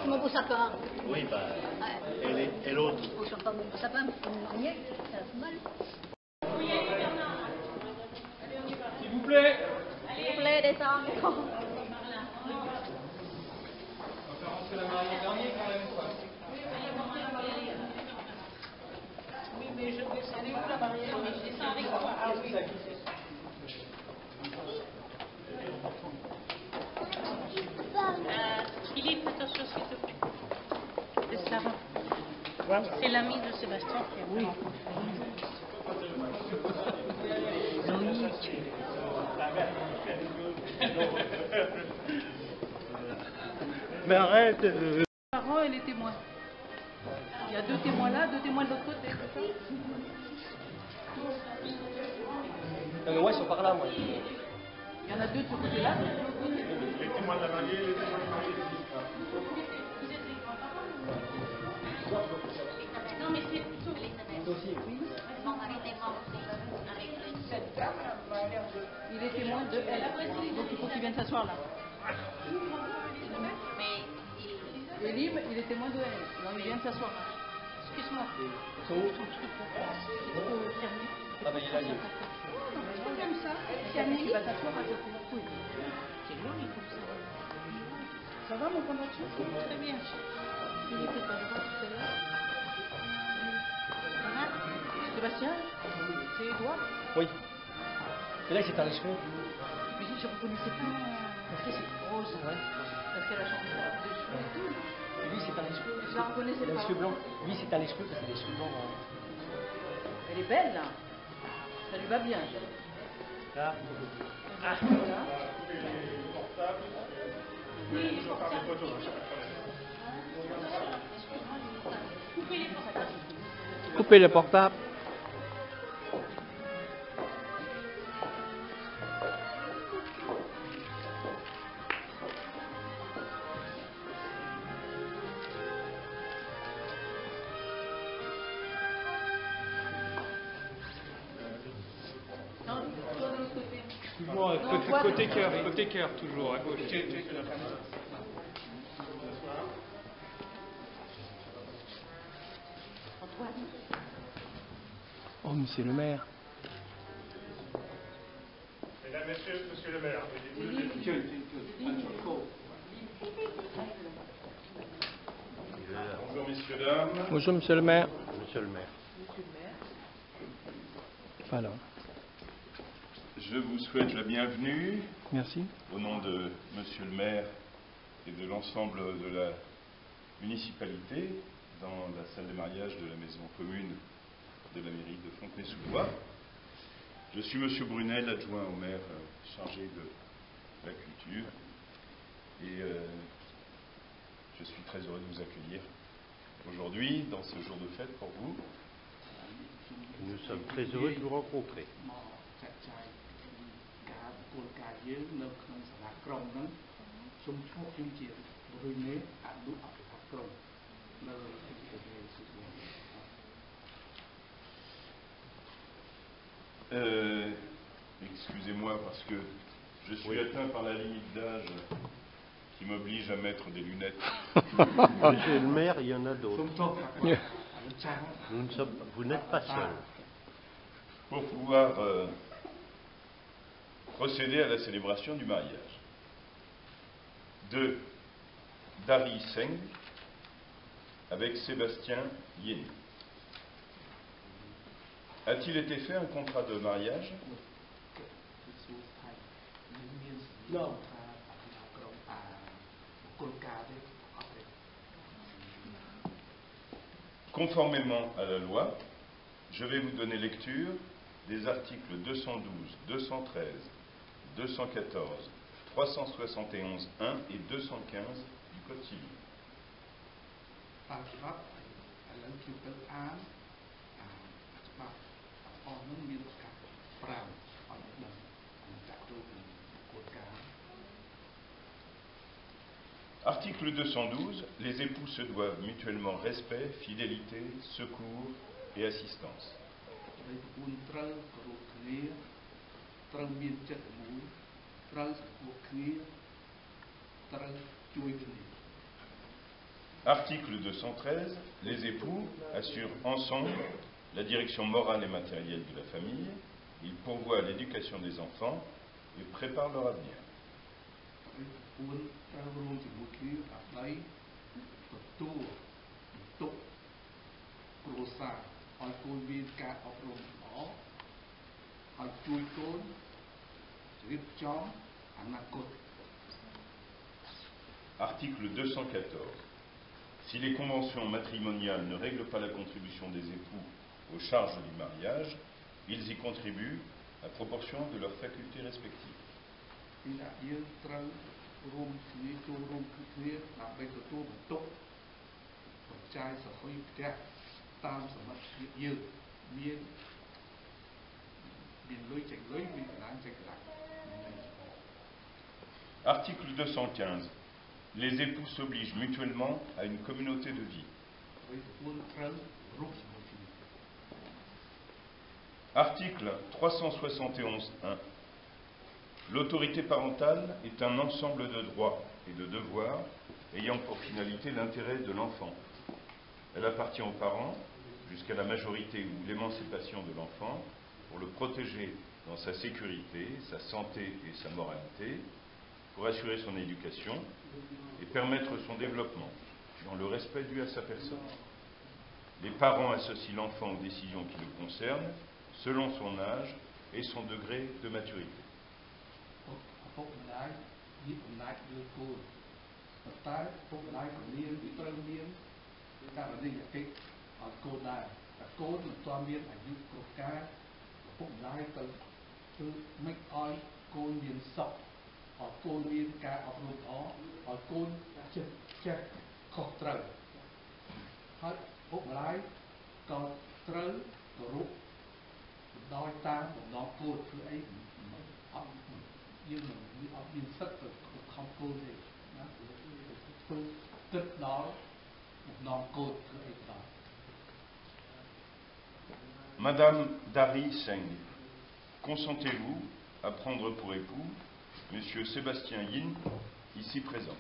mon beau sapin. Oui, bah. Ouais. Et l'autre? Oh, je sens pas mon beau sapin, mon marié, ça fait mal. S'il vous plaît. S'il vous plaît, descendez. On va faire rentrer la mariée dernier quand même, quoi. Oui, mais je descendais où la mariée? Je descends avec toi. Ah oui. Philippe, attention s'il te plaît. C'est Sarah. C'est l'ami de Sébastien qui a fait rencontrer. Mais arrête. Parents et les témoins. Il y a 2 témoins là, 2 témoins de l'autre côté, c'est ça? Non, mais moi, ils sont par là, moi. Il y en a 2 de ce côté-là, 2 de l'autre côté. Les témoins de la mariée, les témoins du marié. Non, mais c'est plutôt Elisabeth. Aussi. Mon mari est mort avec Cette dame, il est témoin de elle. Donc il faut qu'il vienne s'asseoir là. Mais Et Lim, il est témoin de elle. Donc il vient s'asseoir là. excuse-moi. Ils sont où? Ah, bah, il est là, il est. Comme ça. Tu vas t'asseoir à côté. Oui. C'est joli comme ça. Ça va mon pendachi? Très bien. Il n'était pas là tout à l'heure. Ça va? Sébastien, c'est Edouard. Oui. Et là, il s'est teint les cheveux. Mais je ne reconnaissais pas. Parce que c'est rose. Ouais. Parce qu'elle a changé de cheveux et tout. Et lui, il s'est teint les cheveux. Je la reconnaissais Il a pas. les cheveux blancs. Lui, il s'est teint les cheveux parce qu'il a les cheveux blancs. Elle est belle là. Ça lui va bien. Là. Voilà. Coupez le portable. Non, toi de l'autre côté. Excuse-moi, Non, toi, côté cœur, toujours, à gauche. Antoine. Oh, monsieur le maire. Mesdames, messieurs, monsieur le maire. Bonjour, messieurs, dames. Bonjour, monsieur le maire. Monsieur le maire. Voilà. Je vous souhaite la bienvenue Merci. au nom de Monsieur le maire et de l'ensemble de la municipalité dans la salle de mariage de la maison commune de la mairie de Fontenay-sous-Bois. Je suis Monsieur Brunel, adjoint au maire chargé de la culture et je suis très heureux de vous accueillir aujourd'hui dans ce jour de fête pour vous. Nous sommes très heureux de vous rencontrer. Excusez-moi parce que je suis atteint par la limite d'âge qui m'oblige à mettre des lunettes. Monsieur le maire, il y en a d'autres. Vous n'êtes pas seul. Pour pouvoir procéder à la célébration du mariage de Dari Singh avec Sébastien Yeni. A-t-il été fait un contrat de mariage? Non. Conformément à la loi, je vais vous donner lecture des articles 212, 213, 214, 371.1 et 215 du Code civil. Article 212. Les époux se doivent mutuellement respect, fidélité, secours et assistance. Article 213. Les époux assurent ensemble la direction morale et matérielle de la famille. Ils pourvoient à l'éducation des enfants et préparent leur avenir. Article 214. Si les conventions matrimoniales ne règlent pas la contribution des époux aux charges du mariage, ils y contribuent à proportion de leurs facultés respectives. Article 215. Les époux s'obligent mutuellement à une communauté de vie. Article 371.1. L'autorité parentale est un ensemble de droits et de devoirs ayant pour finalité l'intérêt de l'enfant. Elle appartient aux parents jusqu'à la majorité ou l'émancipation de l'enfant pour le protéger dans sa sécurité, sa santé et sa moralité, pour assurer son éducation et permettre son développement dans le respect dû à sa personne. Les parents associent l'enfant aux décisions qui le concernent selon son âge et son degré de maturité. Madame Dari Singh, consentez-vous à prendre pour époux Monsieur Sébastien Yin, ici présent?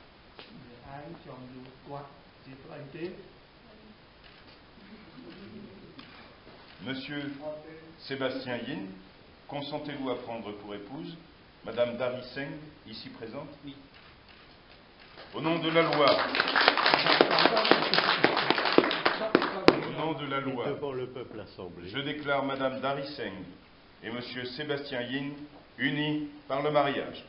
Monsieur Sébastien Yin, consentez-vous à prendre pour épouse Madame Dari Singh, ici présente? Oui. Au nom de la loi. Au nom de la loi. Devant le peuple assemblé. Je déclare Madame Dari Singh et Monsieur Sébastien Yin unis par le mariage.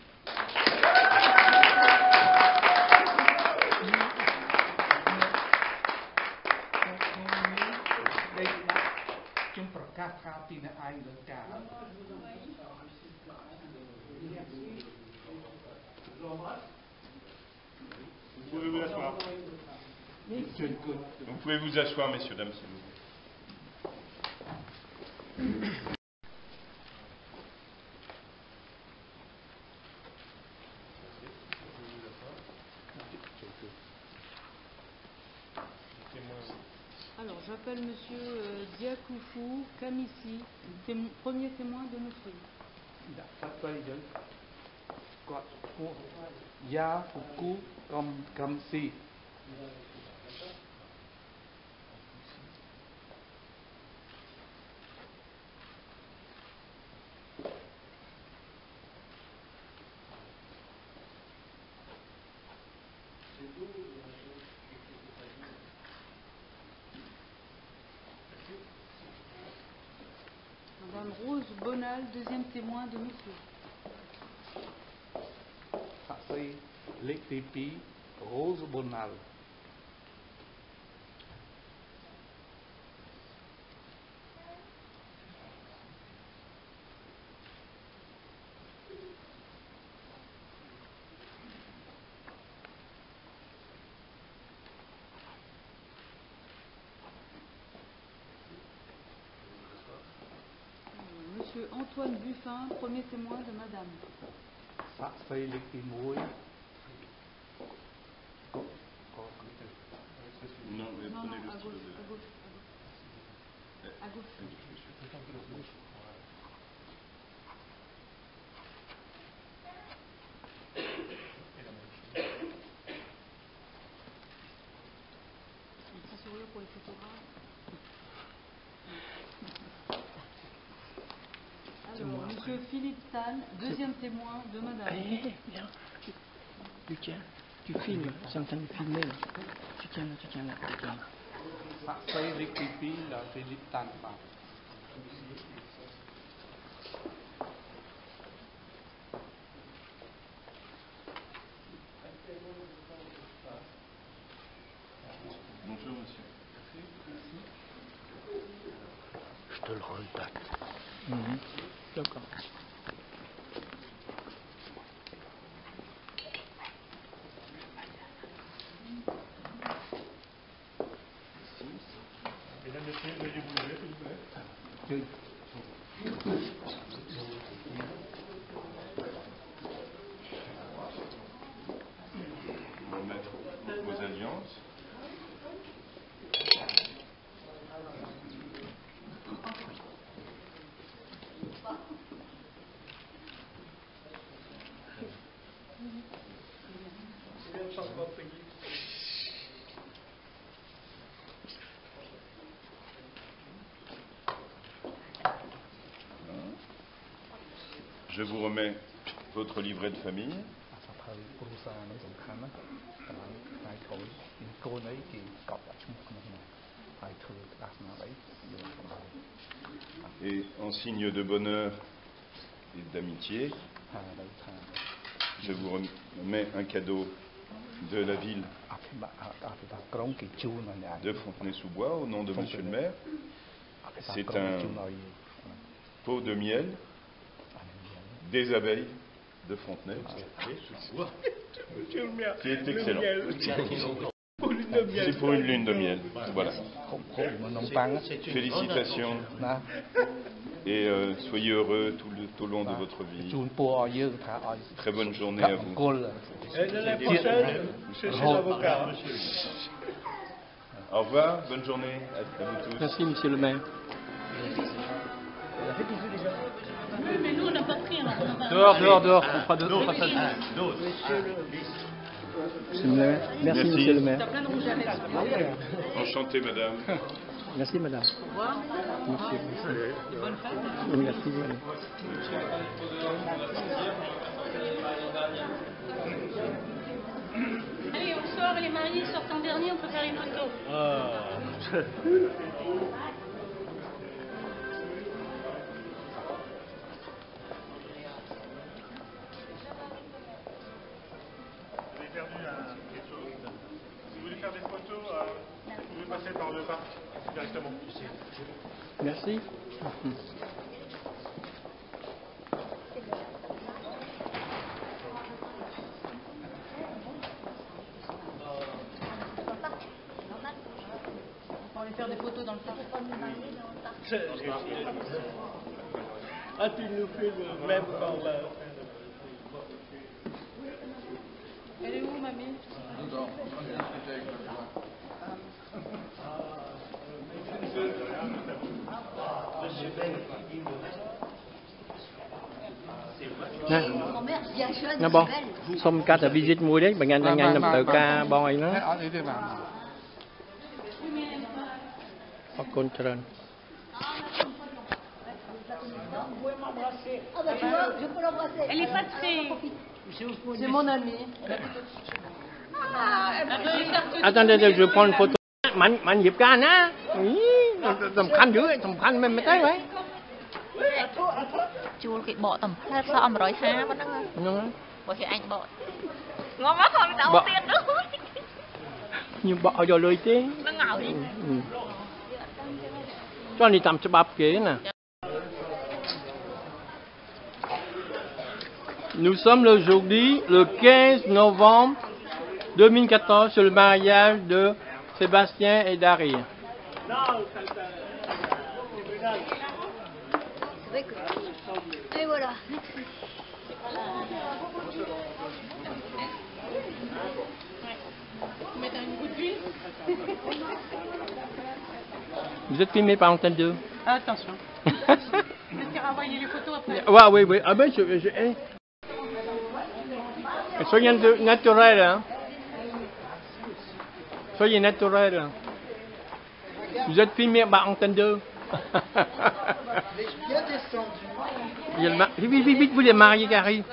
Vous pouvez vous asseoir. Vous pouvez vous asseoir, messieurs, dames, s'il vous plaît. Alors, j'appelle Monsieur Diakoufou Kamissi, premier témoin de notre vie. Madame Rose Bonal, deuxième témoin de monsieur. Rose Bonal. Monsieur Antoine Buffin, premier témoin de madame. Non, mais Non, prenez non, le à stylo gauche, de... à gauche, à gauche. À gauche. Alors, Monsieur Philippe Tan, deuxième témoin de Madame. Allez, viens. Tu tiens, tu filmes, c'est en train de filmer là. Tu tiens là, tu tiens là, tu tiens là. សាក់សីលេខទី2ដល់ហ្វីលីបតាន់បាទ Bonjour monsieur. Je te le recontacte. D'accord. Mesdames, Messieurs, veuillez vous lever, s'il vous plaît. Vous remettre vos alliances. Je vous remets votre livret de famille. សភៅគ្រួសារនេះសំខាន់ណាស់កន្លែងផ្នែកក្រោយពីកូនអីគេកប់ដាក់ឈ្មោះក្នុងនោះហើយធ្វើក្តារស្នាដៃយកទៅ Et en signe de bonheur et d'amitié, ហើយដោយថា je vous remets un cadeau de la ville អភិបាលក្រុងគេជូនឲ្យអ្នក de Fontenay-sous-Bois au nom de monsieur le maire. អភិបាល C'est ក្រុង un ជូនឲ្យ pot de miel des abeilles de Fontenay, qui est excellent. C'est pour une lune de miel. Voilà. ហូបនំប៉័ង Félicitations ណា et soyez heureux tout au long de votre ជូ vie. នពរឲ្យយើងថាឲ្យ Très bonne journée à ប vous. ង្គល Au revoir, bonne journée à vous tous. Merci, monsieur le maire. Oui, mais nous, on n'a pas pris. Dehors, dehors, dehors. On fera d'autres passages. Monsieur le maire. Merci, monsieur le maire. T'as plein de rouge à lèvres. Enchanté, madame. Merci, madame. Au revoir. Merci. Bonne fête. Merci, madame. Allez, on sort, les mariés sortent en dernier, on peut faire les photos. J'ai perdu quelque chose. Si vous voulez faire des photos, vous pouvez passer par le parc directement. Merci. On va aller faire des photos dans le parc. Ah, tu nous fais le même par là. Elle est où, mamie? Nè. Nó bon. Xong ca ta visit mua đấy, bạn anh làm tự ca bon nó. អត់អីទេបាទអរគុណច្រើន Elle est pas très... C'est mon ami. Attendez, je vais prendre une photo. Mạnh Diệp ca nè. Tầm khăn dữ, tầm khăn mình mới thấy vậy. ជួលគេបកតំផ្លែសក់150ប៉ុណ្ណឹងហ្នឹងបើគេអញបកងំមកខំទៅទៀតនោះ Nhưng bọ vô lưới chứ. នឹងឲ្យ Cho đi tầm cho bắp kế nè. Nous sommes le jeudi, le 15 novembre 2014, sur le mariage de Sébastien et Daria. Et voilà. Mettre une goutte d'huile. Vous êtes filmé par Antenne 2. Attention. Peut-être qu'il renvoyer les photos après. Ouais, oui, oui. Ah ben, soyez naturel, hein. Soyez naturel. Vous êtes filmé par Antenne 2. Bien descendu. Il y a le vite, vite, vite, vous les mariés qui arrivent.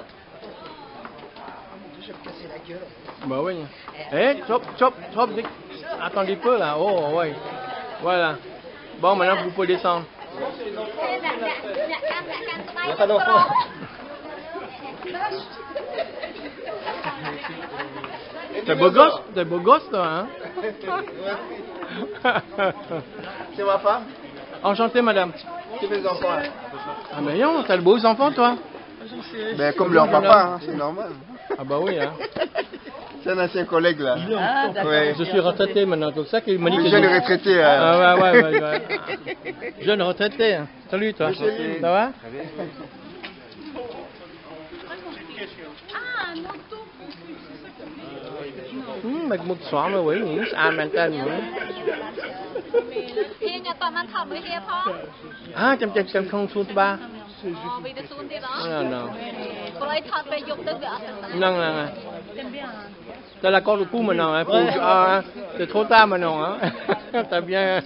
Je vais me casser la gueule. Bah oui. Eh, chop, chop, chop. Attendez peu là. Oh, ouais. Voilà. Bon, maintenant vous pouvez descendre. Il n'y a pas d'enfant. T'es beau gosse, toi, hein? C'est ma femme. Enchanté, madame. C'est mes enfants. Ah, mais non, t'as le beau enfant, toi. Ben, comme leur papa, hein, c'est normal. Ah, bah oui, hein. C'est un ancien collègue, là. Ah, Ouais. Je suis retraité maintenant, c'est pour ça qu'il m'a dit que Jeune retraité. Ah, ouais. Jeune retraité. Hein. Salut, toi. Ça va? Mạch một xóa mà với những ăn bàn chân nữa. Hiên nhà toàn ăn thầm với Hiên phong. À, chăm không xuống ba. Vì được xuống thì đó. No. Cô ấy thật về dục tức nữa. Nâng. Đây là con của cô mình nào, c'est trop tard maintenant, hein. T'as bien.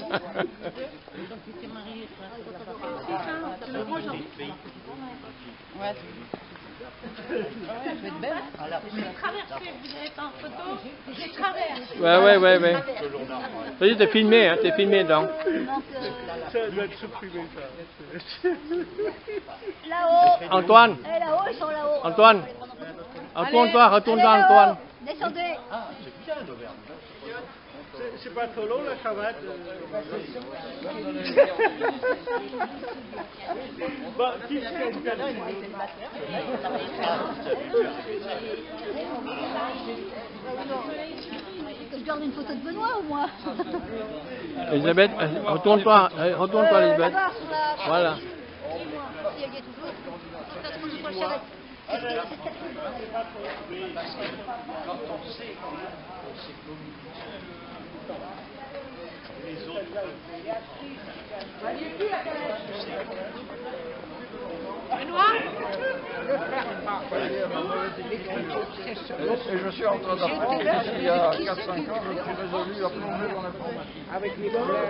Ouais. Vas-y, t'es filmé, hein, t'es filmé donc. Ça doit être supprimé, ça. Là-haut. Antoine. Là-haut, ils sont là-haut. Antoine. Retourne-toi, Antoine. Descendez. C'est pas trop long la cravate. Bon, qui c'est une personne? Je garde une photo de Benoît au moins. Elisabeth, retourne-toi, Elisabeth. Voilà. Et je suis en train d'apprendre qu'il y a 4-5 ans, je suis résolu à plonger dans l'informatique. Avec les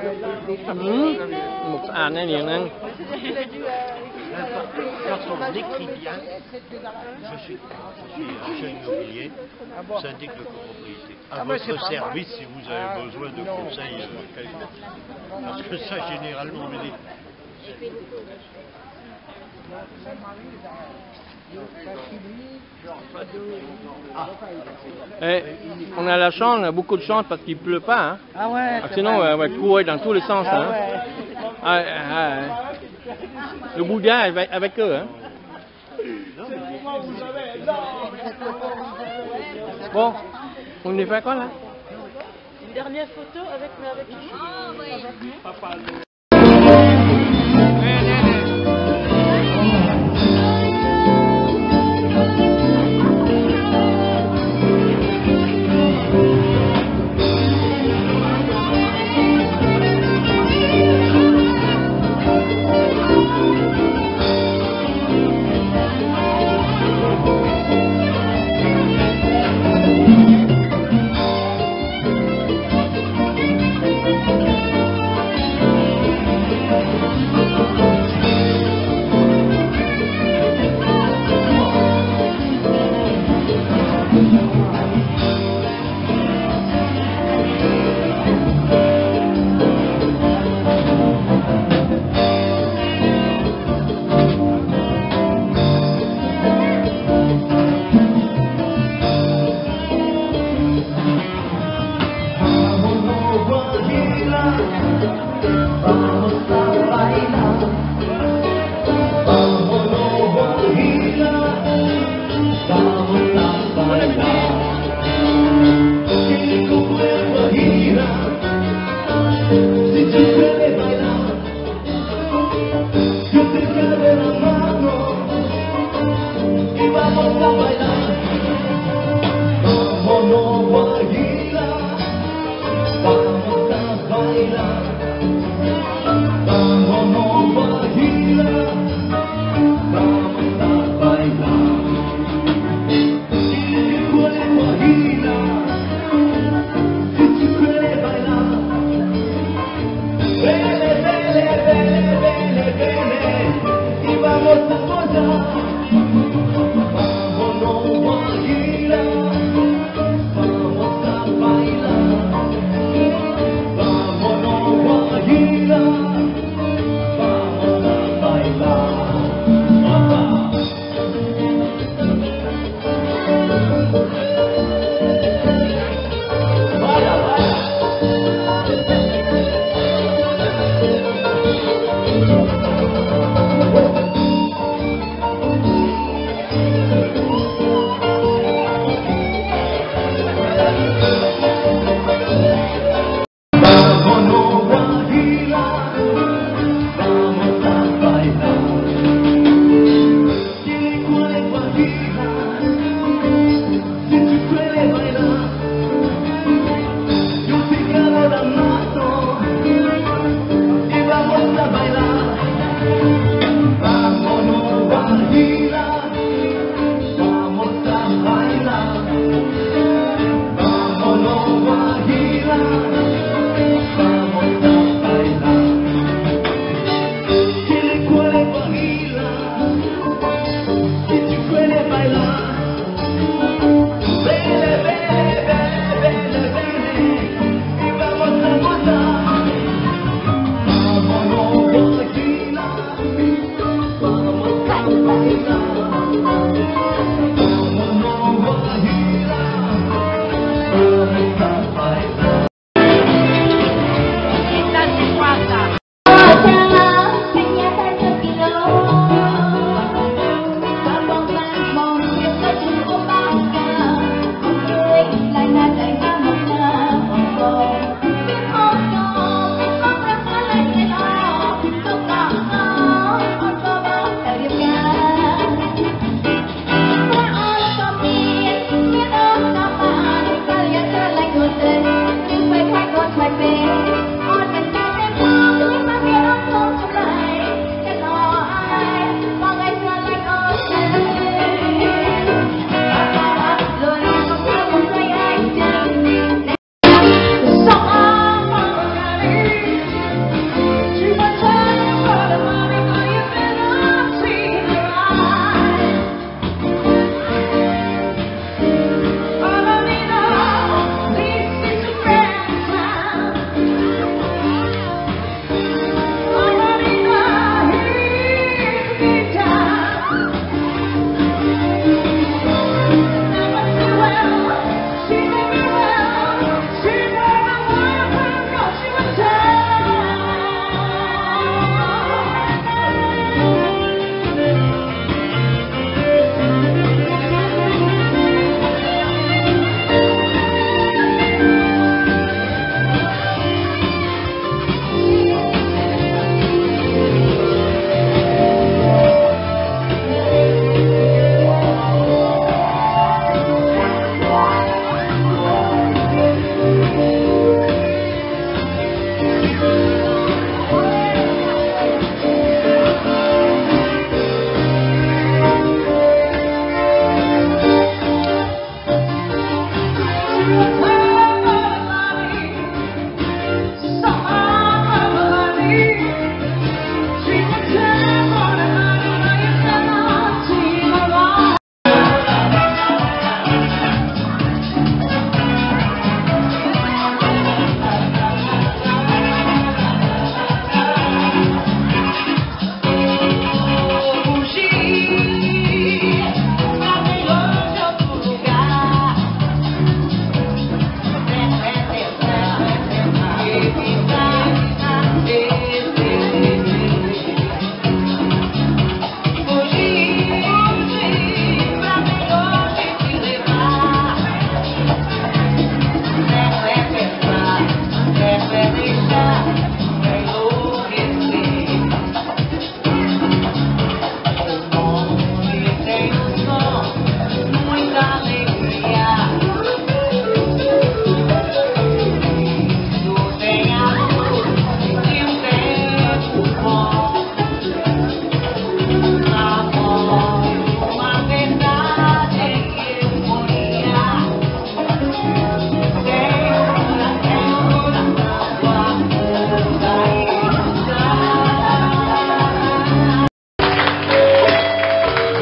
Một án này liền anh. Quand on écrit bien, je suis agent immobilier, syndic de copropriété. À votre service si vous avez besoin de conseils quelconques. Parce que ça, généralement, on me dit. Eh, on a la chance, on a beaucoup de chance parce qu'il pleut pas. Hein. Ah ouais. Sinon, on va courir dans tous les sens. Hein. Le Bouddha est avec eux. Hein. Bon, on est fait quoi là? Une dernière photo avec lui.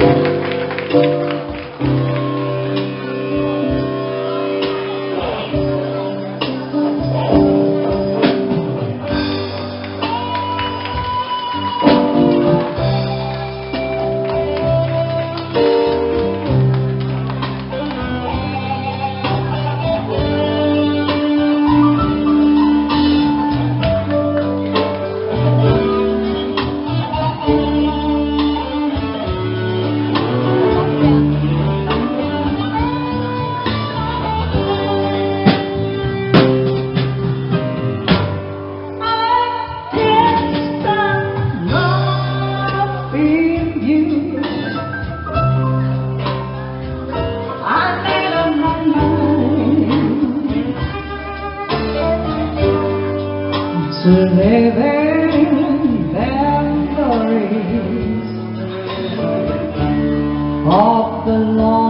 living memories of the long